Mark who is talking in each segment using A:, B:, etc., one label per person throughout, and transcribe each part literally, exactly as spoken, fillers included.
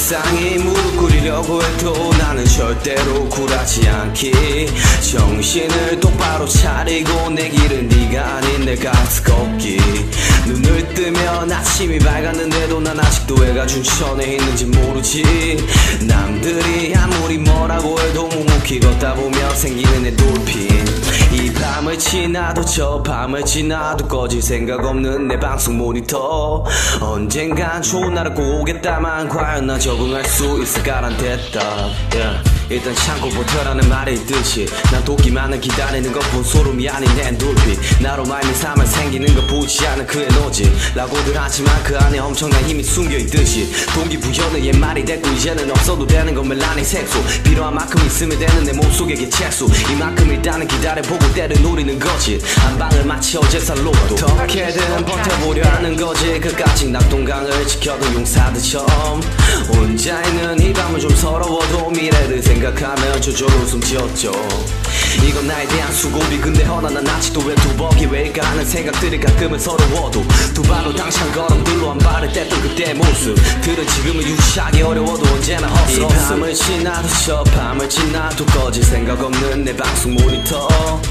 A: 세상이 무릎 꿇으려고 해도 나는 절대로 굴하지 않기. 정신을 똑바로 차리고 내 길은 네가 아닌 내가 걷기. 눈을 뜨면 아침이 밝았는데도 난 아직도 애가 춘천에 있는지 모르지. 남들이 아무리 뭐라고 해도 묵묵히 걷다 보면 생기는 엔돌핀. 이 밤을 지나도 저 밤을 지나도 꺼질 생각 없는 내 방송 모니터. 언젠간 좋은 날을 꼭 오겠다만 과연 난 적응할 수 있을까란 됐다. yeah. 일단 참고 버텨라는 말이 있듯이 난 도끼만을 기다리는 것 본 소름이 아닌 엔돌핀. 나로 말미 삶을 생기는 것 보이지 않은 그 에너지 라고들 하지만 그 안에 엄청난 힘이 숨겨있듯이 동기부여는 옛말이 됐고 이제는 없어도 되는 건 멜라닌 색소. 필요한 만큼 있으면 되는 내 몸속의 개체수. 이만큼 일단은 기다려보고 때를 노리는 거지. 한 방을 마치 어제 살 로또. 어떻게든 버텨보려 하는 거지. 그까짓 낙동강을 지켜도 용사들처럼 혼자 있는 이 밤은 좀 서러워도 미래를 생각하며 저절로 웃음 지었죠. 이건 나에 대한 수고비. 근데 허나 난 아직도 왜 두벅이 왜일까 하는 생각들이 가끔은 서러워도 두 발로 당찬 걸음들로 한 발을 뗐던 그때의 모습들은 지금은 유지하기 어려워도 언제나 헛스러웠음. 이 밤을 지나도 저 밤을 지나도 꺼질 생각 없는 내 방송 모니터.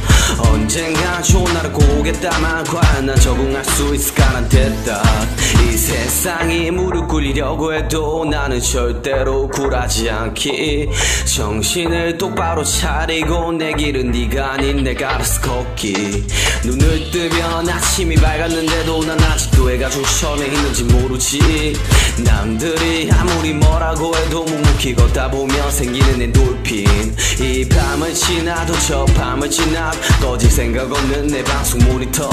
A: 언젠가 좋은 날을 꼭 오겠다만 과연 난 적응할 수 있을까 난 됐다. 이 세상이 무릎 꿇으려고 해도 나는 절대로 굴하지 않기. 정신을 똑바로 차리고 내 길은 네가 아닌 내가 알아서 걷기. 눈을 뜨면 아침이 밝았는데도 난 아직도 애가 춘천에 있는지 모르지. 남들이 아무리 뭐라고 해도 묵묵히 걷다 보면 생기는 엔돌핀. 이 밤을 지나도 저 밤을 지나도 꺼질 생각 없는 내 방송 모니터.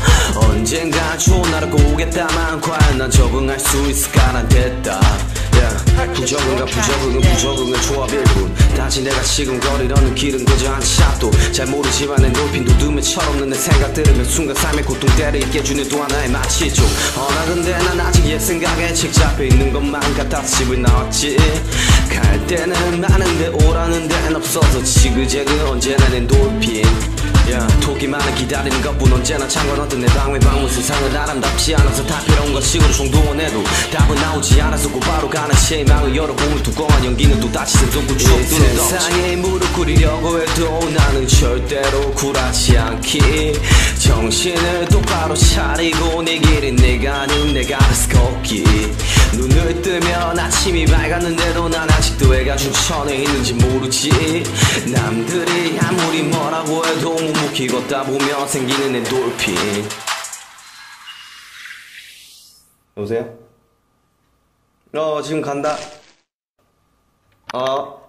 A: 언젠가 좋은 날을 꼭 오겠다만 과연 난 적응할 수 있을까 난 됐다. yeah. 부적응과 부적응은 부적응의 조합일 뿐. 단지 내가 지금 걸으려는 길은 그저 한 샷도 잘 모르지만 엔돌핀도 둠에 철없는 내 생각들은 그 순간 삶의 고통대를 잊게 주는 또 하나의 마취죠. 어나 근데 난 아직 옛 생각에 책 잡혀있는 것만 같아서 집을 나왔지. 갈 때는 많은데 오라는 데는 없어서 지그재그 언제나 엔돌핀. yeah. 토기만을 기다리는 것뿐 언제나 창관없던 내 방외 방문. 세상은 아름답지 않아서 다 필요한 것식으로 총동원해도 답은 나오지 않아서 곧바로 가는 실망을 열어보면 두꺼운 연기는 또다시 생성구 추억들은 덩치. 세상에 무릎 꿇으려고 해도 나는 절대로 굴하지 않기. 정신을 똑바로 차리고 내 길은 내가 아닌 내가 알아서 걷기. 눈을 뜨면 아침이 밝았는데도 난 아직도 애가 춘천에 있는지 모르지. 남들이 아무리 뭐라고 해도 묵묵히 걷다 보면 생기는 엔돌핀. 여보세요? 어 지금 간다. 어